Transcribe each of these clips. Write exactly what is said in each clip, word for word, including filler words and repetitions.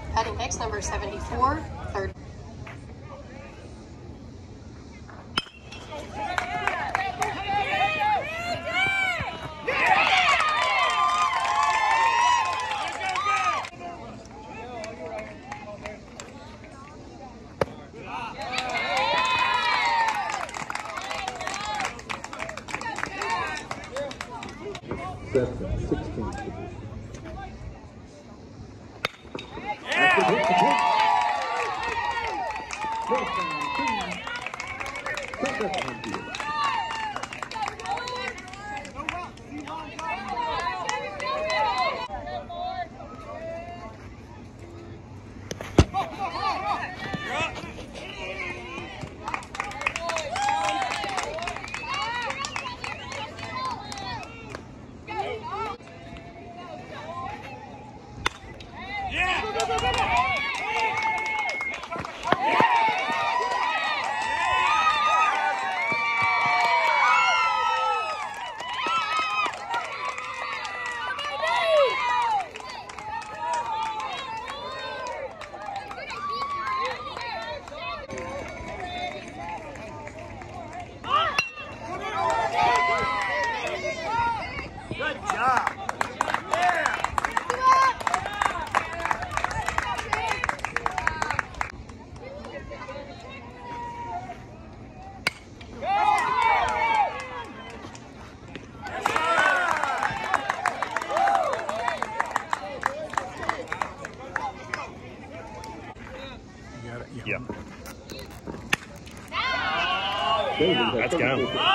Batting next, number seventy-four, third. Seven, sixteen. Yeah. Let's go.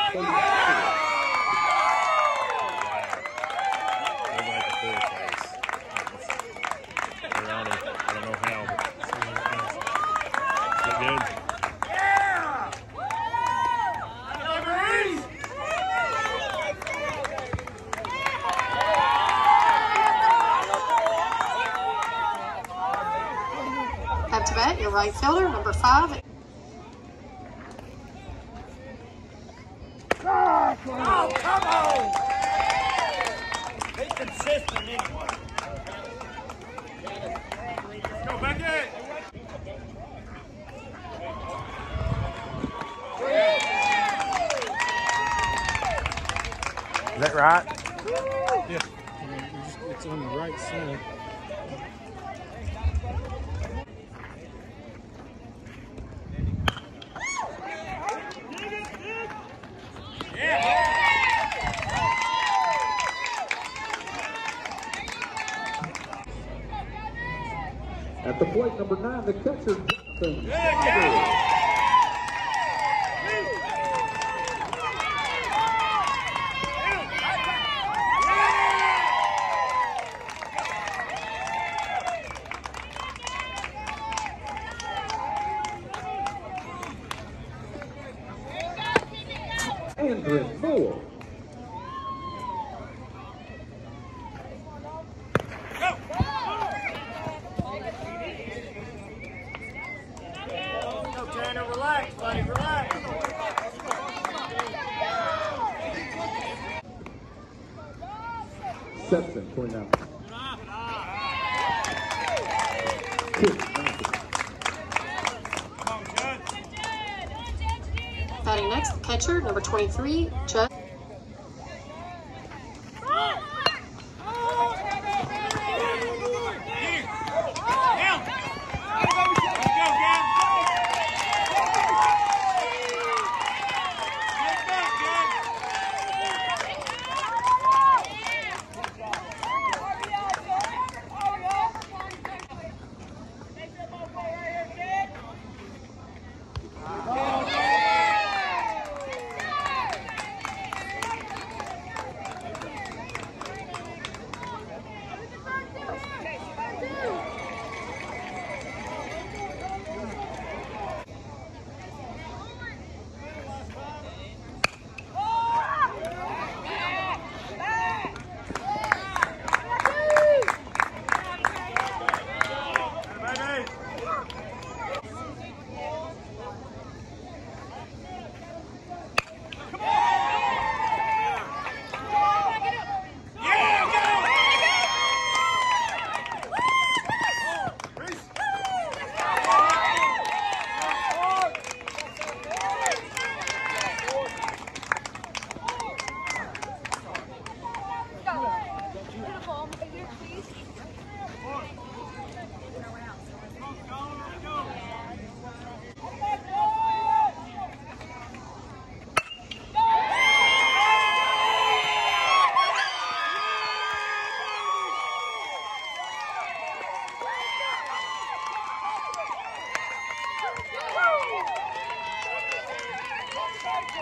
Up to bat, your right fielder, number five. Oh, come on! Be consistent anyway. Let's go back in. Is that right? Yeah. It's on the right side. At the plate, number nine, the catcher, Jonathan. Andrew Moore. Relax, buddy, relax. Septon, twenty-nine. Batting next, the catcher, number twenty-three, Judd.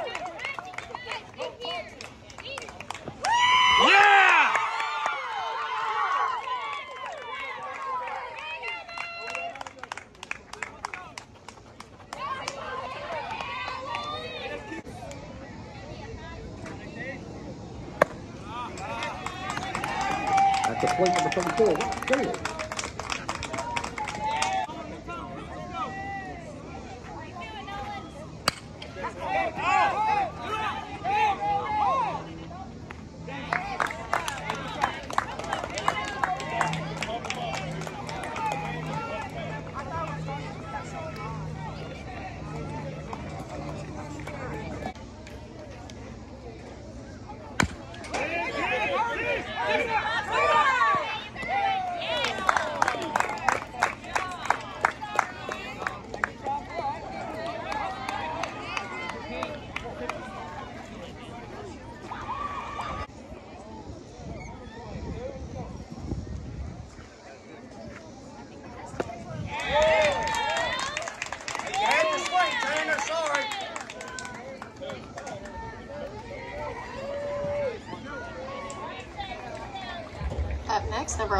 Yeah! At the plate number thirty-four, Rock Gale. Up next, number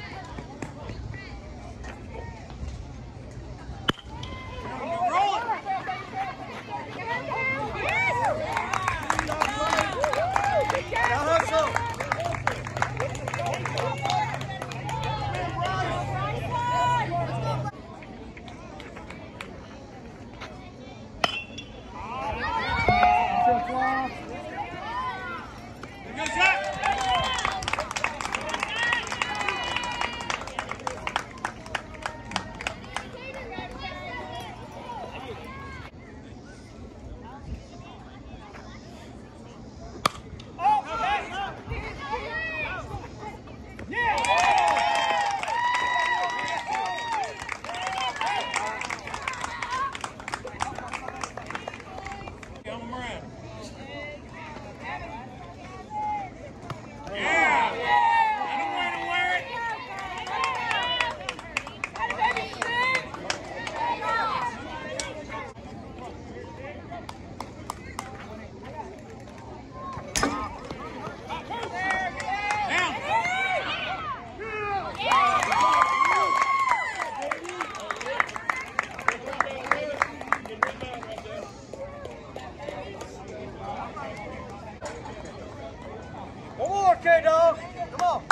Okay, dog. Come on.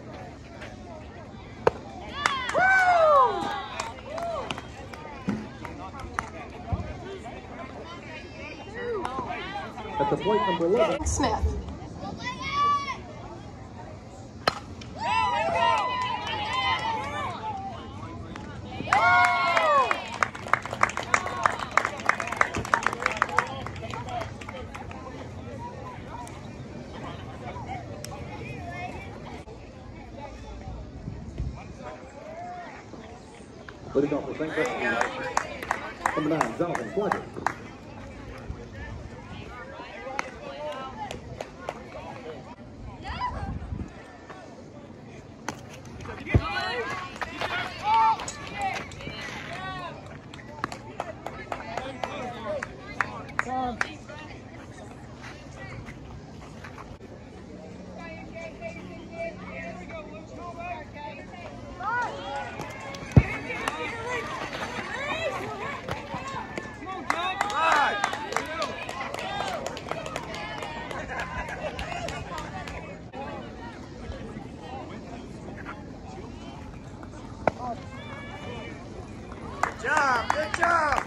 At the plate number eleven, Smith. leading off for Saint Bethany, number nine, Jonathan Fletcher. Good job, good job.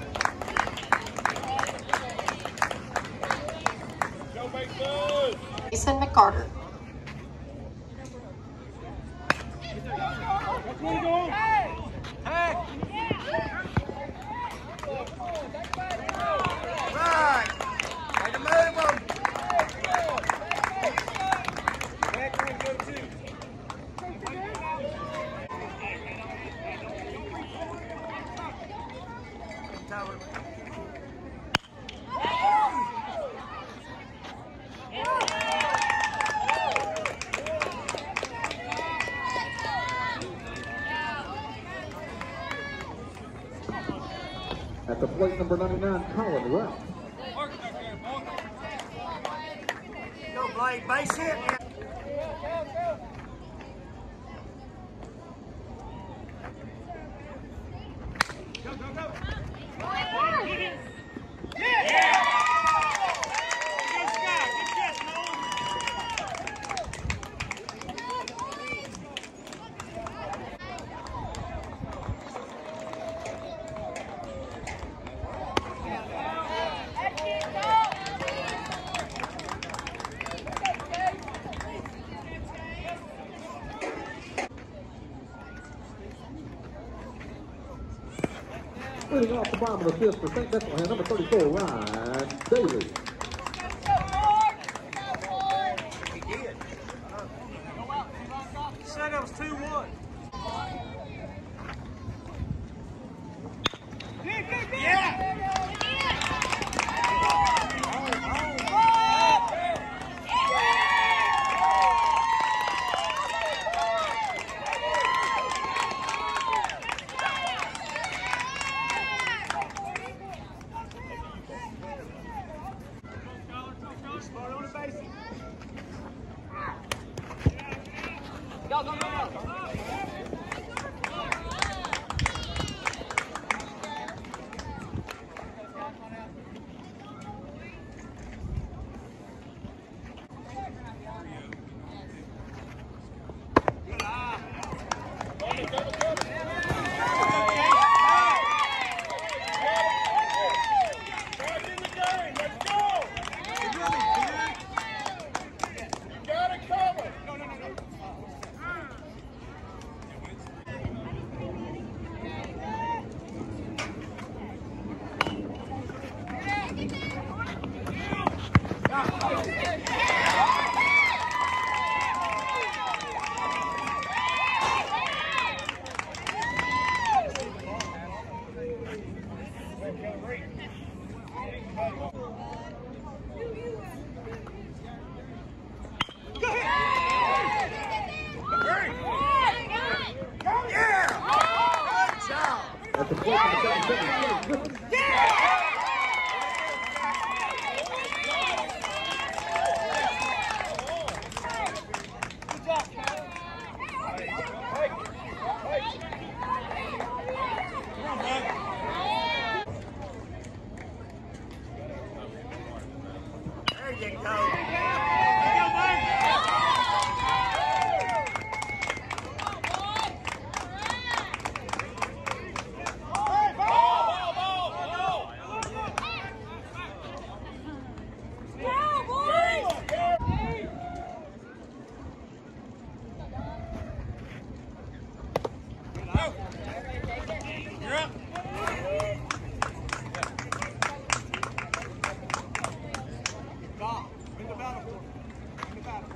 Go make good. Mason McCarter. Right. Way to move them. At the plate number ninety-nine, Colin Ralph. play base hit. Go, go, go. Yeah! Good Scott. Good catch, Nolan. Leading off the bottom of the fifth for Saint Bethlehem, number thirty-four, Ryan Daly. He did. Said that was two one. Yeah! Smart on the basic. Go, go, go, go. At the point of the second second, There you go. You're up. In the battle. In the battle.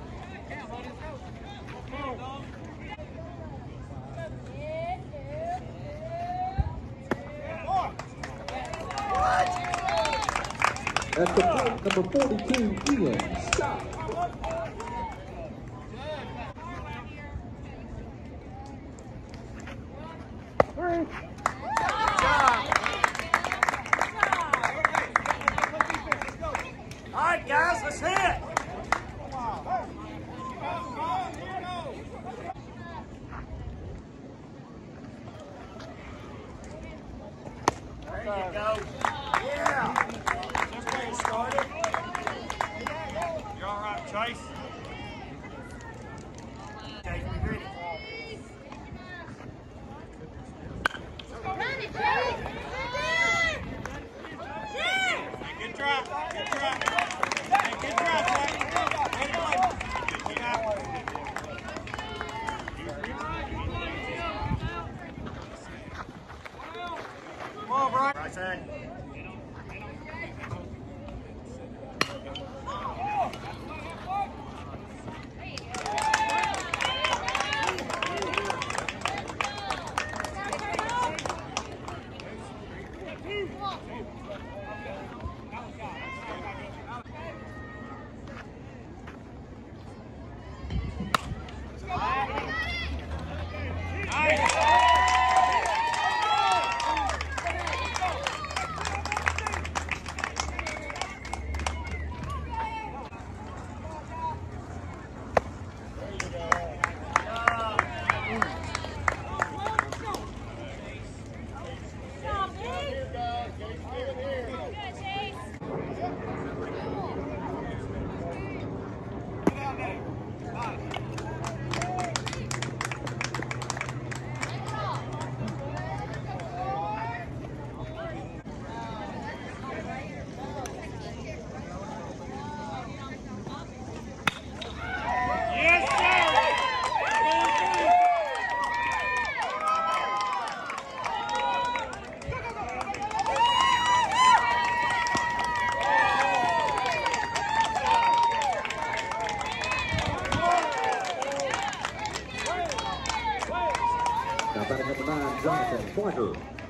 at the point number forty-two, Ian Scott. Good job. All right, guys, let's hit. There you go. Yeah. Just where you started. You all right, Chase? Chase, be ready. Good try. Good try. Hey, good try, Chase. Way to play. Good job. Come on, Brian. Right side. Now batting number nine, Jonathan Pointer.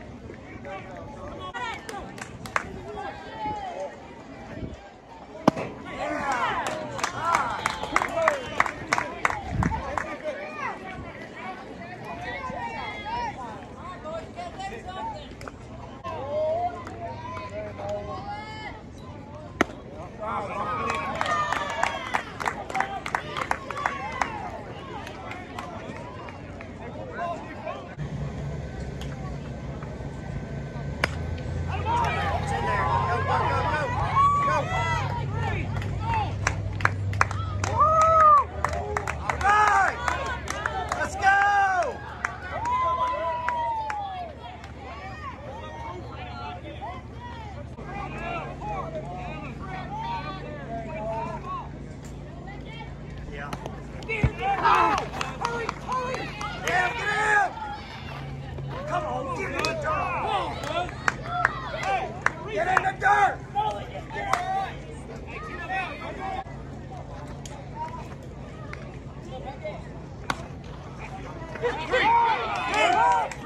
Get in the dirt! Three!